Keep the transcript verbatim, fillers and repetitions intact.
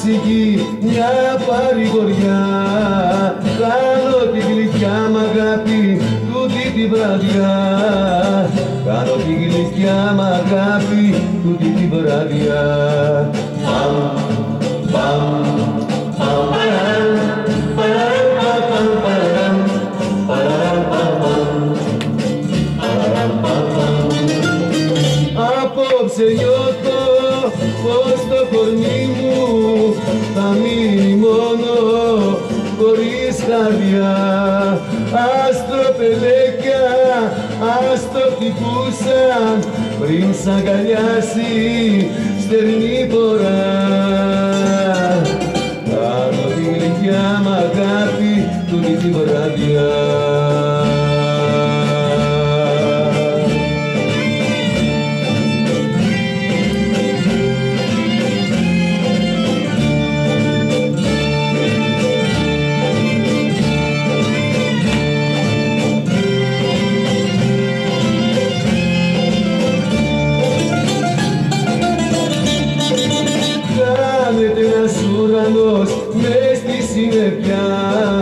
ψυχή μια παρηγοριά. Κάνω τη γλυκιά μ' αγάπη τούτη τη βραδιά. Κάνω τη γλυκιά μ' αγάπη τούτη τη βραδιά. Παμ, παμ, παμ, παραμ, παραμ, παμ, παραμ, παραμ, παμ, παραμ, παμ. Απόψε νιώθω πως το κορμί μου θα μείνει μόνο χωρίς καρδιά. Ας το πελέκια, ας το χτυπούσαν πριν σ' αγκαλιάσει στερνή φορά. Κάνω τη γλυκιά μ' αγάπη τούτη τη βραδιά. Κάνετε ένας ουρανός μες στη συννεφιά.